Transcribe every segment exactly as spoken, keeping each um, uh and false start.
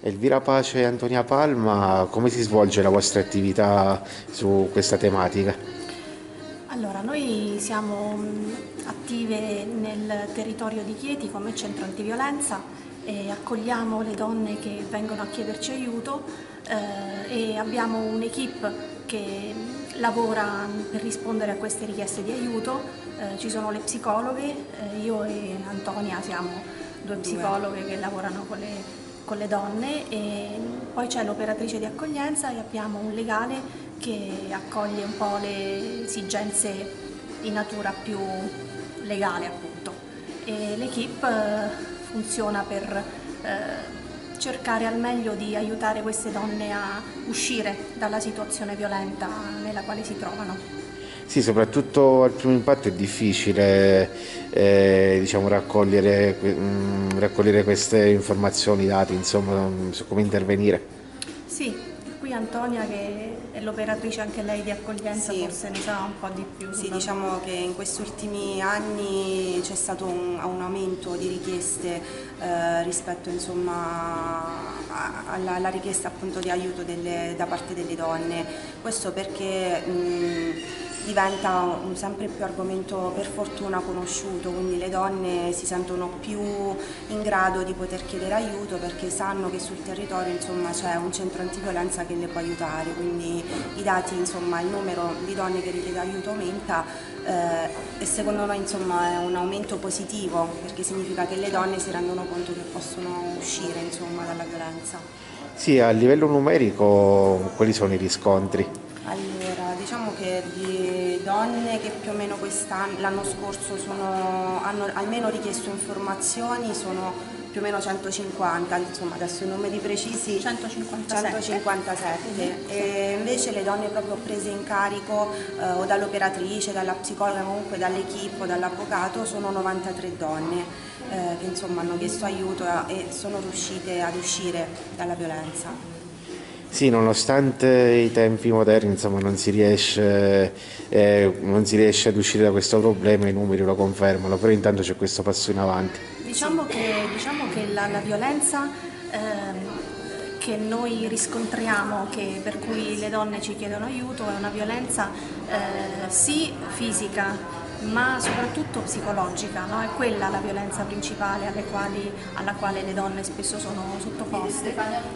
Elvira Pace e Antonia Palma, come si svolge la vostra attività su questa tematica? Allora, noi siamo mh, attive nel territorio di Chieti come centro antiviolenza e accogliamo le donne che vengono a chiederci aiuto eh, e abbiamo un'equipe che mh, lavora per rispondere a queste richieste di aiuto. Eh, ci sono le psicologhe, eh, io e Antonia siamo due psicologhe che lavorano con le con le donne e poi c'è l'operatrice di accoglienza e abbiamo un legale che accoglie un po' le esigenze di natura più legale appunto e l'equipe eh, funziona per eh, cercare al meglio di aiutare queste donne a uscire dalla situazione violenta nella quale si trovano. Sì, soprattutto al primo impatto è difficile eh, diciamo, raccogliere, mm, raccogliere queste informazioni, dati, insomma, su come intervenire. Sì, qui Antonia che è l'operatrice anche lei di accoglienza Sì, forse ne sa un po' di più. sì, sulla- diciamo che in questi ultimi anni c'è stato un, un aumento di richieste eh, rispetto insomma, a- alla, alla richiesta appunto di aiuto delle- da parte delle donne. Questo perché mh, diventa un sempre più argomento per fortuna conosciuto, quindi le donne si sentono più in grado di poter chiedere aiuto perché sanno che sul territorio insomma, c'è un centro antiviolenza che le può aiutare, quindi i dati, insomma, il numero di donne che richiede aiuto aumenta eh, e secondo noi insomma, è un aumento positivo perché significa che le donne si rendono conto che possono uscire insomma, dalla violenza. Sì, a livello numerico, quali sono i riscontri? Allora, diciamo che di donne che più o meno quest'anno, l'anno scorso sono, hanno almeno richiesto informazioni sono più o meno centocinquanta, insomma adesso i numeri precisi centocinquantasette. centocinquantasette e invece le donne proprio prese in carico eh, o dall'operatrice, dalla psicologa, comunque dall'equipe o dall'avvocato sono novantatré donne eh, che insomma hanno chiesto aiuto e sono riuscite ad uscire dalla violenza. Sì, nonostante i tempi moderni, insomma, non si riesce, eh, non si riesce ad uscire da questo problema, i numeri lo confermano, però intanto c'è questo passo in avanti. Diciamo che, diciamo che la, la violenza ehm, che noi riscontriamo, che, per cui le donne ci chiedono aiuto, è una violenza eh, sì fisica, ma soprattutto psicologica, no? È quella la violenza principale alle quali, alla quale le donne spesso sono sottoposte,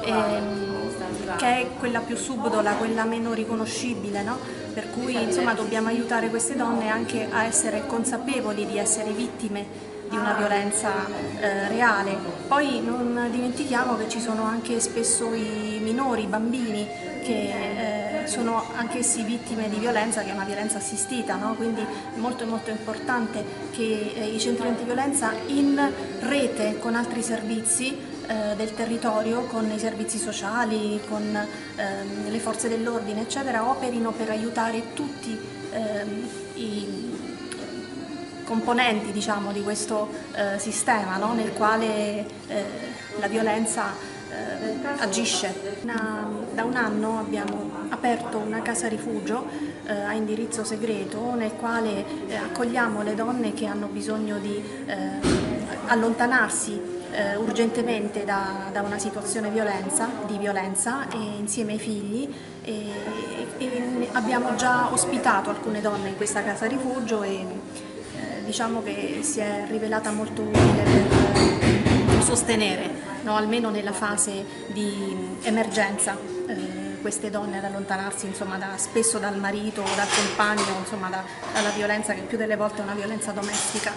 ehm, che è quella più subdola, quella meno riconoscibile, no? Per cui insomma dobbiamo aiutare queste donne anche a essere consapevoli di essere vittime di una violenza eh, reale. Poi non dimentichiamo che ci sono anche spesso i minori, i bambini che eh, sono anch'essi vittime di violenza, che è una violenza assistita, no? Quindi è molto molto importante che eh, i centri antiviolenza in rete con altri servizi eh, del territorio, con i servizi sociali, con ehm, le forze dell'ordine eccetera, operino per aiutare tutti ehm, i componenti diciamo, di questo eh, sistema, no? Nel quale eh, la violenza eh, agisce. Una, da un anno abbiamo aperto una casa rifugio eh, a indirizzo segreto nel quale eh, accogliamo le donne che hanno bisogno di eh, allontanarsi eh, urgentemente da, da una situazione violenza, di violenza e insieme ai figli e, e abbiamo già ospitato alcune donne in questa casa rifugio e diciamo che si è rivelata molto utile per sostenere, no, almeno nella fase di emergenza, eh, queste donne ad allontanarsi insomma, da, spesso dal marito o dal compagno, insomma, da, dalla violenza che più delle volte è una violenza domestica.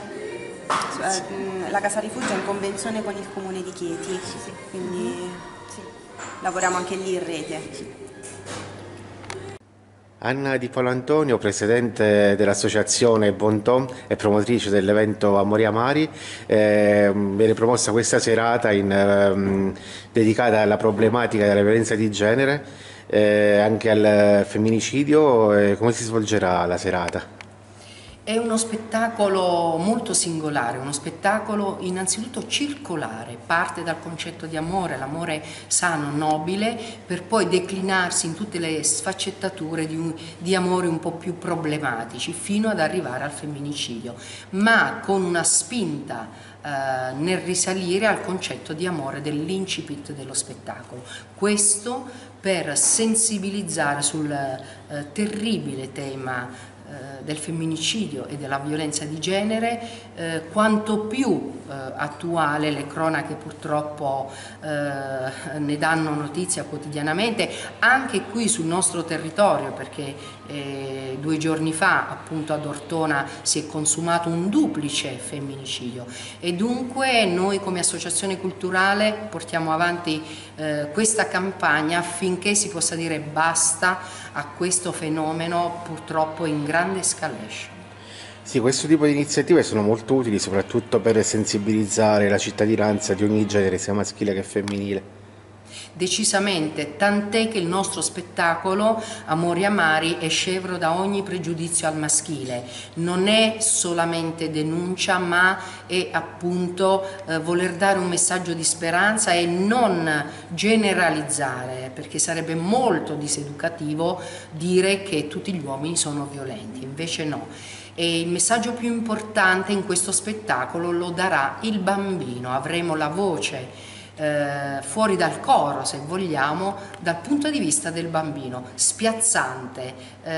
La casa rifugio è in convenzione con il comune di Chieti, Sì, sì. quindi Sì. lavoriamo anche lì in rete. Anna Di Paolo Antonio, presidente dell'associazione Bonton e promotrice dell'evento a Moria Mari, eh, viene promossa questa serata in, ehm, dedicata alla problematica della violenza di genere, eh, anche al femminicidio. Eh, come si svolgerà la serata? È uno spettacolo molto singolare, uno spettacolo innanzitutto circolare, parte dal concetto di amore, l'amore sano, nobile, per poi declinarsi in tutte le sfaccettature di, un, di amori un po' più problematici, fino ad arrivare al femminicidio, ma con una spinta eh, nel risalire al concetto di amore dell'incipit dello spettacolo. Questo per sensibilizzare sul eh, terribile tema del femminicidio e della violenza di genere, eh, quanto più eh, attuale, le cronache purtroppo eh, ne danno notizia quotidianamente, anche qui sul nostro territorio, perché eh, due giorni fa appunto ad Ortona si è consumato un duplice femminicidio, e dunque noi come associazione culturale portiamo avanti eh, questa campagna affinché si possa dire basta a questo fenomeno purtroppo in grande escalation. Sì, questo tipo di iniziative sono molto utili soprattutto per sensibilizzare la cittadinanza di ogni genere, sia maschile che femminile. Decisamente, tant'è che il nostro spettacolo Amori Amari è scevro da ogni pregiudizio al maschile, non è solamente denuncia, ma è appunto eh, voler dare un messaggio di speranza e non generalizzare, perché sarebbe molto diseducativo dire che tutti gli uomini sono violenti, invece no. E il messaggio più importante in questo spettacolo lo darà il bambino, avremo la voce Eh, fuori dal coro, se vogliamo, dal punto di vista del bambino, spiazzante,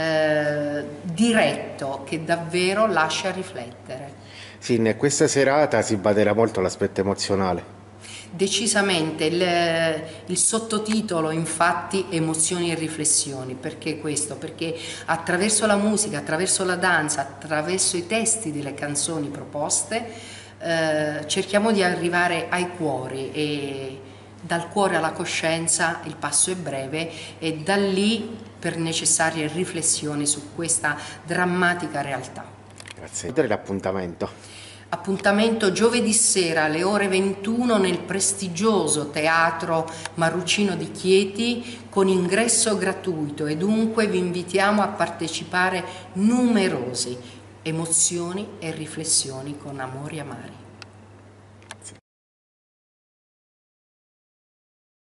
eh, diretto, che davvero lascia riflettere. Sì, in questa serata si baderà molto l'aspetto emozionale. Decisamente, il, il sottotitolo infatti emozioni e riflessioni, perché questo? Perché attraverso la musica, attraverso la danza, attraverso i testi delle canzoni proposte, Eh, cerchiamo di arrivare ai cuori, e dal cuore alla coscienza il passo è breve, e da lì per necessarie riflessioni su questa drammatica realtà. Grazie. Dare l'appuntamento. Appuntamento giovedì sera alle ore ventuno nel prestigioso Teatro Marrucino di Chieti, con ingresso gratuito, e dunque vi invitiamo a partecipare numerosi. Emozioni e riflessioni con Amori Amari.